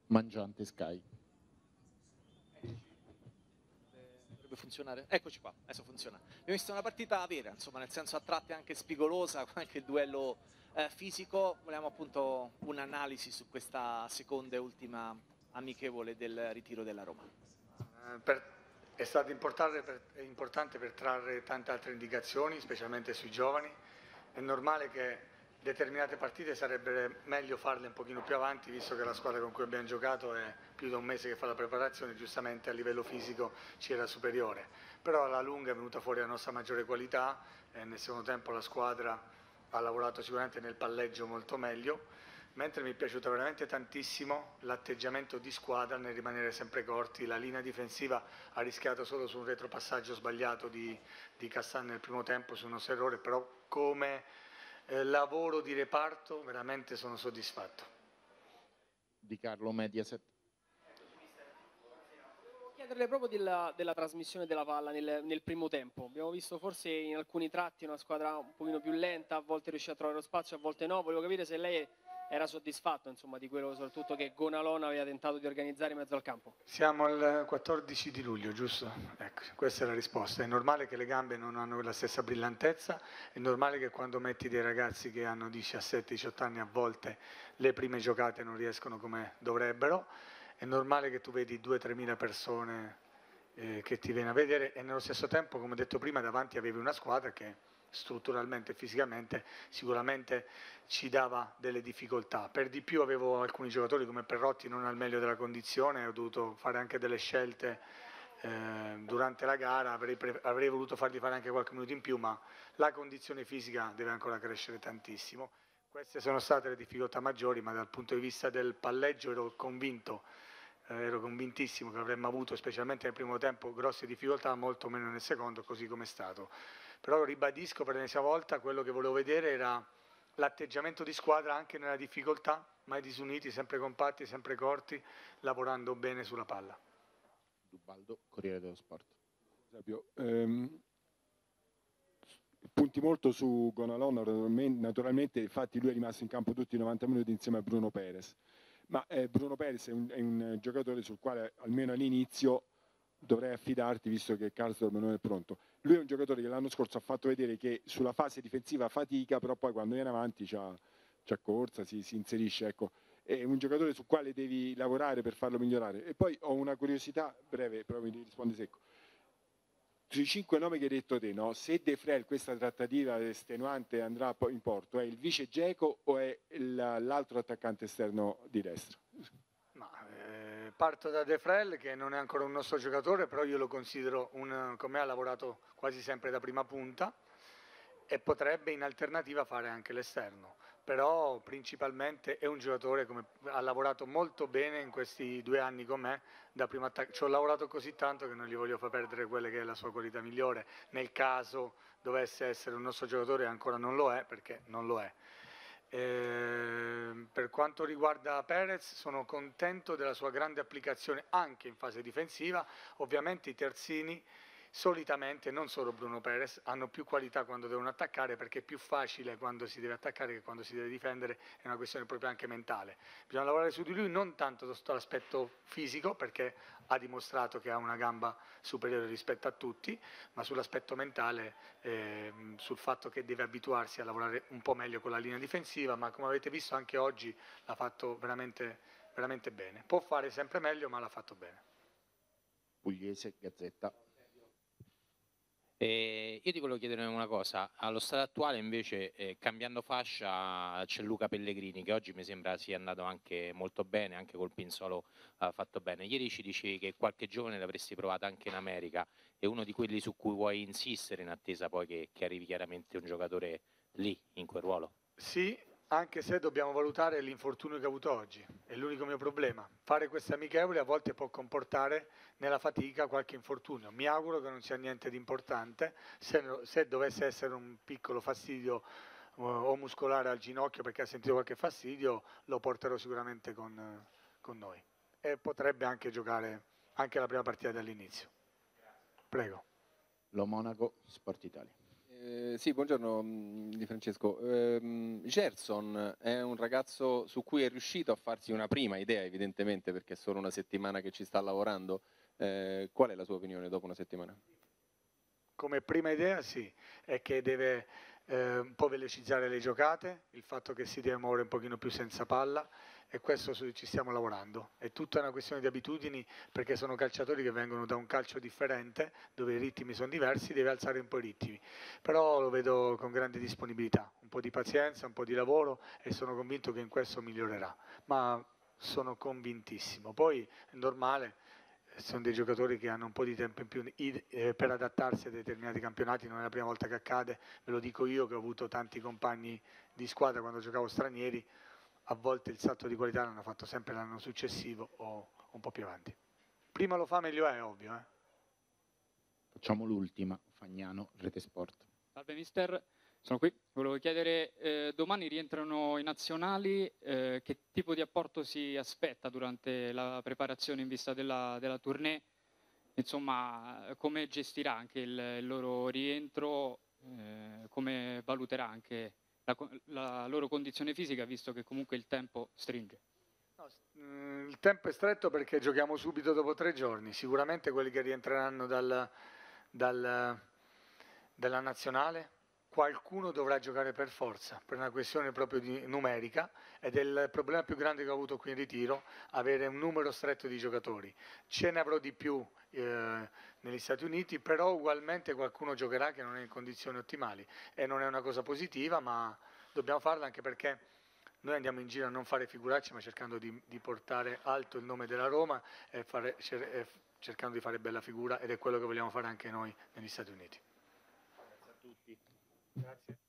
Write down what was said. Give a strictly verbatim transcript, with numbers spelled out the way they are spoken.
Mangiante Sky. Dovrebbe funzionare? Eccoci qua, adesso funziona. Abbiamo visto una partita vera, insomma, nel senso a tratti anche spigolosa, anche il duello eh, fisico. Volevamo appunto un'analisi su questa seconda e ultima amichevole del ritiro della Roma. Eh, per, è stato importante per, è importante per trarre tante altre indicazioni, specialmente sui giovani. È normale che determinate partite sarebbe meglio farle un pochino più avanti, visto che la squadra con cui abbiamo giocato è più da un mese che fa la preparazione, giustamente a livello fisico ci era superiore. Però alla lunga è venuta fuori la nostra maggiore qualità e nel secondo tempo la squadra ha lavorato sicuramente nel palleggio molto meglio, mentre mi è piaciuto veramente tantissimo l'atteggiamento di squadra nel rimanere sempre corti. La linea difensiva ha rischiato solo su un retropassaggio sbagliato di, di Cassan nel primo tempo, su un nostro errore, però come Eh, lavoro di reparto veramente sono soddisfatto. Di Carlo Mediaset. Chiederle proprio della, della trasmissione della palla nel, nel primo tempo. Abbiamo visto forse in alcuni tratti una squadra un pochino più lenta, a volte riuscì a trovare lo spazio, a volte no. Volevo capire se lei era soddisfatto, insomma, di quello soprattutto che Gonalon aveva tentato di organizzare in mezzo al campo. Siamo al quattordici di luglio, giusto? Ecco, questa è la risposta. È normale che le gambe non hanno la stessa brillantezza, è normale che quando metti dei ragazzi che hanno diciassette diciotto anni a volte le prime giocate non riescono come dovrebbero, è normale che tu vedi due tre mila persone eh, che ti viene a vedere e nello stesso tempo, come detto prima, davanti avevi una squadra che strutturalmente e fisicamente sicuramente ci dava delle difficoltà. Per di più avevo alcuni giocatori come Perrotti non al meglio della condizione, ho dovuto fare anche delle scelte eh, durante la gara, avrei, avrei voluto fargli fare anche qualche minuto in più, ma la condizione fisica deve ancora crescere tantissimo. Queste sono state le difficoltà maggiori, ma dal punto di vista del palleggio ero convinto, eh, ero convintissimo che avremmo avuto, specialmente nel primo tempo, grosse difficoltà, molto meno nel secondo, così come è stato. Però ribadisco per l'ennesima volta, quello che volevo vedere era l'atteggiamento di squadra anche nella difficoltà, mai disuniti, sempre compatti, sempre corti, lavorando bene sulla palla. Dubaldo, Corriere dello Sport. Esempio, ehm, punti molto su Gonalon, naturalmente, infatti lui è rimasto in campo tutti i novanta minuti insieme a Bruno Perez, ma eh, Bruno Perez è un, è un giocatore sul quale almeno all'inizio dovrei affidarti, visto che Karsdorp non è pronto. Lui è un giocatore che l'anno scorso ha fatto vedere che sulla fase difensiva fatica, però poi quando viene avanti c'ha, c'ha corsa, si, si inserisce, ecco. È un giocatore sul quale devi lavorare per farlo migliorare. E poi ho una curiosità breve, però mi risponde secco. Sui cinque nomi che hai detto te, no? Se De Frel, questa trattativa estenuante, andrà in porto, è il vice Dzeko o è l'altro attaccante esterno di destra? Ma, eh, parto da De Frel, che non è ancora un nostro giocatore, però io lo considero un, come ha lavorato quasi sempre da prima punta e potrebbe in alternativa fare anche l'esterno, però principalmente è un giocatore come ha lavorato molto bene in questi due anni con me, da primo attacco, ci ho lavorato così tanto che non gli voglio far perdere quelle che è la sua qualità migliore, nel caso dovesse essere un nostro giocatore ancora non lo è, perché non lo è. Eh, per quanto riguarda Perez, sono contento della sua grande applicazione anche in fase difensiva. Ovviamente i terzini solitamente, non solo Bruno Perez, hanno più qualità quando devono attaccare, perché è più facile quando si deve attaccare che quando si deve difendere, è una questione proprio anche mentale. Bisogna lavorare su di lui non tanto sotto l'aspetto fisico, perché ha dimostrato che ha una gamba superiore rispetto a tutti, ma sull'aspetto mentale, eh, sul fatto che deve abituarsi a lavorare un po' meglio con la linea difensiva, ma come avete visto anche oggi l'ha fatto veramente, veramente bene. Può fare sempre meglio, ma l'ha fatto bene. Pugliese, Gazzetta. Eh, io ti volevo chiedere una cosa, allo stato attuale invece eh, cambiando fascia c'è Luca Pellegrini che oggi mi sembra sia andato anche molto bene, anche col Pinzolo ha fatto bene. Ieri ci dicevi che qualche giovane l'avresti provato anche in America, è uno di quelli su cui vuoi insistere in attesa poi che, che arrivi chiaramente un giocatore lì, in quel ruolo? Sì, anche se dobbiamo valutare l'infortunio che ha avuto oggi, è l'unico mio problema. Fare queste amichevoli a volte può comportare nella fatica qualche infortunio. Mi auguro che non sia niente di importante, se, se dovesse essere un piccolo fastidio uh, o muscolare al ginocchio perché ha sentito qualche fastidio, lo porterò sicuramente con, uh, con noi. E potrebbe anche giocare anche la prima partita dall'inizio. Prego. Lo Monaco, Sport Italia. Eh, sì, buongiorno mh, Di Francesco. Ehm, Gerson è un ragazzo su cui è riuscito a farsi una prima idea, evidentemente, perché è solo una settimana che ci sta lavorando. Eh, qual è la sua opinione dopo una settimana? Come prima idea sì, è che deve eh, un po' velocizzare le giocate, il fatto che si deve muovere un pochino più senza palla, e questo su- ci stiamo lavorando. È tutta una questione di abitudini, perché sono calciatori che vengono da un calcio differente, dove i ritmi sono diversi, deve alzare un po' i ritmi. Però lo vedo con grande disponibilità, un po' di pazienza, un po' di lavoro, e sono convinto che in questo migliorerà. Ma sono convintissimo. Poi è normale, sono dei giocatori che hanno un po' di tempo in più eh, per adattarsi a determinati campionati, non è la prima volta che accade, ve lo dico io che ho avuto tanti compagni di squadra quando giocavo stranieri, a volte il salto di qualità l'hanno fatto sempre l'anno successivo o un po' più avanti. Prima lo fa meglio è, ovvio. Eh? Facciamo l'ultima, Fagnano, Rete Sport. Salve mister, sono qui. Volevo chiedere, eh, domani rientrano i nazionali, eh, che tipo di apporto si aspetta durante la preparazione in vista della, della tournée? Insomma, come gestirà anche il, il loro rientro, eh, come valuterà anche la, la loro condizione fisica, visto che comunque il tempo stringe? No, il tempo è stretto perché giochiamo subito dopo tre giorni. Sicuramente quelli che rientreranno dal, dal, dalla nazionale, qualcuno dovrà giocare per forza, per una questione proprio di numerica, ed è il problema più grande che ho avuto qui in ritiro, avere un numero stretto di giocatori. Ce ne avrò di più eh, negli Stati Uniti, però ugualmente qualcuno giocherà che non è in condizioni ottimali, e non è una cosa positiva, ma dobbiamo farla anche perché noi andiamo in giro a non fare figuracce, ma cercando di, di portare alto il nome della Roma e, fare, cer e cercando di fare bella figura, ed è quello che vogliamo fare anche noi negli Stati Uniti. Grazie a tutti. Grazie.